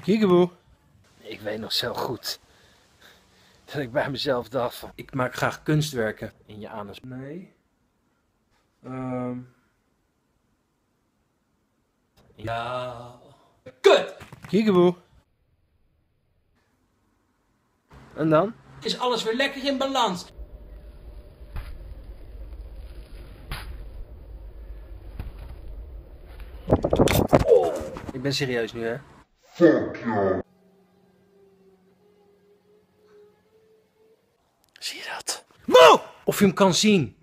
Kiekeboe. Ik weet nog zo goed dat ik bij mezelf dacht van, ik maak graag kunstwerken in je anus. Nee. Ja. Kut! Kiekeboe. En dan? Is alles weer lekker in balans? Oh. Ik ben serieus nu, hè? Fuck you. Zie je dat? Wow! Of je hem kan zien.